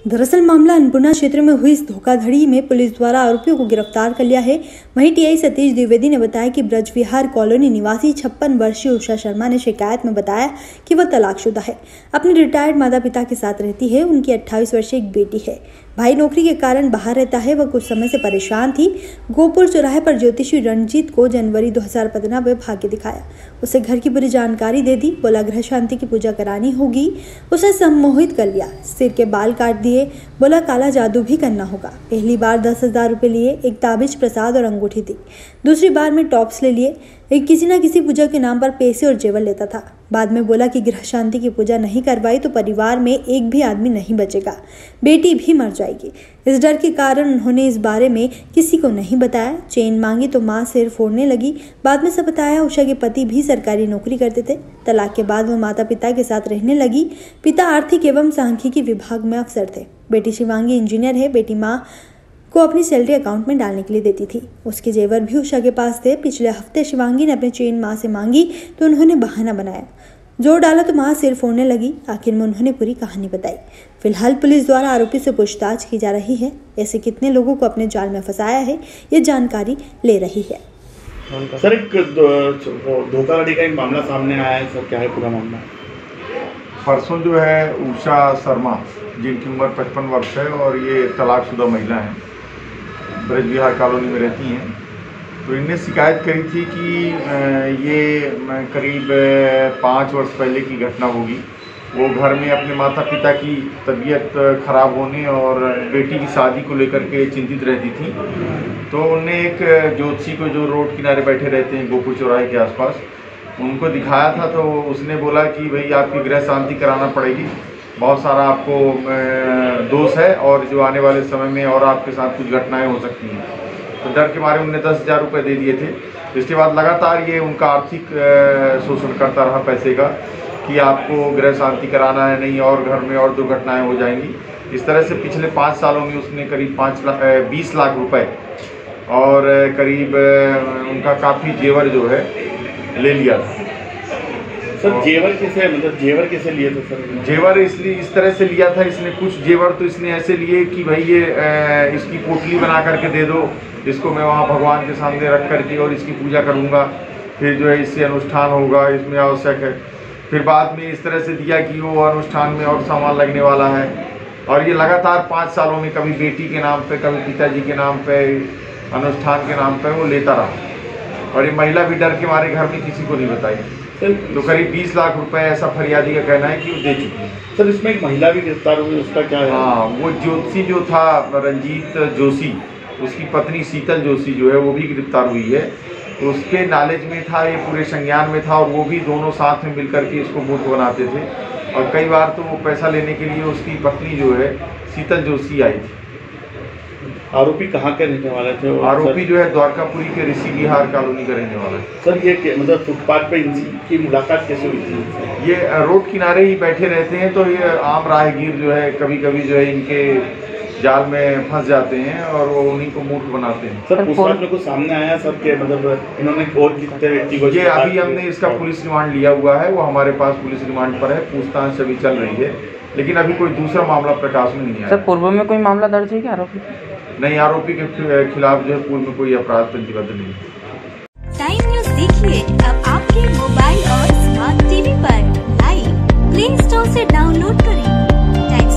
दरअसल मामला अन्नपूर्णा क्षेत्र में हुई इस धोखाधड़ी में पुलिस द्वारा आरोपियों को गिरफ्तार कर लिया है। वहीं टीआई सतीश द्विवेदी ने बताया कि ब्रजविहार कॉलोनी निवासी 56 वर्षीय उषा शर्मा ने शिकायत में बताया कि वह तलाकशुदा है, अपने रिटायर्ड माता पिता के साथ रहती है। उनकी 28 वर्षीय एक बेटी है। भाई नौकरी के कारण बाहर रहता है। वह कुछ समय से परेशान थी। गोपुर चौराहे पर ज्योतिषी रणजीत को जनवरी 2015 में भाग्य दिखाया। उसे घर की पूरी जानकारी दे दी। बोला ग्रह शांति की पूजा करानी होगी। उसे सम्मोहित कर लिया। सिर के बाल काट दिए। बोला काला जादू भी करना होगा। पहली बार 10,000 रुपये लिए, एक ताबिज, प्रसाद और अंगूठी दी। दूसरी बार में टॉप्स ले लिए। एक किसी न किसी पूजा के नाम पर पैसे और जेवर लेता था। बाद में बोला कि ग्रह शांति की पूजा नहीं करवाई तो परिवार में एक भी आदमी नहीं बचेगा, बेटी भी मर जाएगी। इस डर के कारण उन्होंने इस बारे में किसी को नहीं बताया। चेन मांगी तो मां सिर फोड़ने लगी। बाद में सब बताया। उषा के पति भी सरकारी नौकरी करते थे। तलाक के बाद वो माता पिता के साथ रहने लगी। पिता आर्थिक एवं सांख्यिकी विभाग में अफसर थे। बेटी शिवांगी इंजीनियर है। बेटी माँ को अपनी सैलरी अकाउंट में डालने के लिए देती थी। उसके जेवर भी उषा के पास थे। पिछले हफ्ते शिवांगी ने अपनी चेन माँ से मांगी तो उन्होंने बहाना बनाया। जोर डाला तो माँ सिर फोड़ने लगी। आखिर में उन्होंने पूरी कहानी बताई। फिलहाल पुलिस द्वारा आरोपी से पूछताछ की जा रही है। ऐसे कितने लोगों को अपने जाल में फंसाया है, ये जानकारी ले रही है। सर, एक धोखाधड़ी का एक मामला सामने आया है सर, क्या है पूरा मामला? परसों जो है उषा शर्मा, जिनकी उम्र 55 वर्ष है और ये तलाकशुदा महिला हैं, ब्रजविहार कॉलोनी में रहती हैं। तो इनने शिकायत करी थी कि ये करीब 5 वर्ष पहले की घटना होगी। वो घर में अपने माता पिता की तबीयत खराब होने और बेटी की शादी को लेकर के चिंतित रहती थी। तो उनने एक ज्योतिषी को, जो रोड किनारे बैठे रहते हैं गोपुर चौराहे के आसपास, उनको दिखाया था। तो उसने बोला कि भाई आपकी ग्रह शांति कराना पड़ेगी, बहुत सारा आपको दोष है और जो आने वाले समय में और आपके साथ कुछ घटनाएं हो सकती हैं। तो डर के मारे उन्होंने 10,000 रुपये दे दिए थे। इसके बाद लगातार ये उनका आर्थिक शोषण करता रहा पैसे का, कि आपको ग्रह शांति कराना है, नहीं और घर में और दुर्घटनाएं हो जाएंगी। इस तरह से पिछले 5 सालों में उसने करीब 20 लाख रुपए और करीब उनका काफ़ी जेवर जो है ले लिया था। सर जेवर कैसे लिए थे सर? जेवर इसलिए इस तरह से लिया था इसने, कुछ जेवर तो इसने ऐसे लिए कि भाई ये इसकी पोटली बना करके दे दो, इसको मैं वहाँ भगवान के सामने रख करके और इसकी पूजा करूँगा, फिर जो है इससे अनुष्ठान होगा, इसमें आवश्यक है। फिर बाद में इस तरह से दिया कि वो अनुष्ठान में और सामान लगने वाला है। और ये लगातार 5 सालों में कभी बेटी के नाम पे, कभी पिताजी के नाम पे, अनुष्ठान के नाम पे वो लेता रहा। और ये महिला भी डर के मारे घर में किसी को नहीं बताई। तो करीब 20 लाख रुपए ऐसा फरियादी का कहना है कि वो दे चुकी है। सर, इसमें एक महिला भी गिरफ्तार हुई, उसका क्या है? हाँ, वो ज्योतिषी जो था रंजीत जोशी, उसकी पत्नी शीतल जोशी जो है वो भी गिरफ्तार हुई है। तो उसके नॉलेज में था, ये पूरे संज्ञान में था और वो भी दोनों साथ में मिलकर के इसको मूर्ख बनाते थे। और कई बार तो वो पैसा लेने के लिए उसकी पत्नी जो है शीतल जोशी आई थी। आरोपी कहाँ के रहने वाले थे? आरोपी जो है द्वारकापुरी के ऋषि विहार कॉलोनी का रहने वाला है। सर, ये मतलब फुटपाथ पे इनकी मुलाकात कैसे हुई थी? ये रोड किनारे ही बैठे रहते हैं। तो ये आम राहगीर जो है कभी कभी जो है इनके जाल में फंस जाते हैं और वो उन्हीं को मूर्ख बनाते हैं। सर, पूछताछ में कुछ सामने आया सर के मतलब इन्होंने और कितने व्यक्ति को? ये अभी हमने इसका पुलिस रिमांड लिया हुआ है, वो हमारे पास पुलिस रिमांड पर है, पूछताछ अभी चल रही है, लेकिन अभी कोई दूसरा मामला प्रकाश में नहीं आया। सर, पूर्व में कोई मामला दर्ज है क्या आरोपी? नहीं, आरोपी के खिलाफ जो है पूर्व में कोई अपराध पंजीबद्ध नहीं है। टाइम न्यूज़ देखिए अब आपके मोबाइल और स्मार्ट टीवी पर। लाइव प्ले स्टोर से डाउनलोड करें।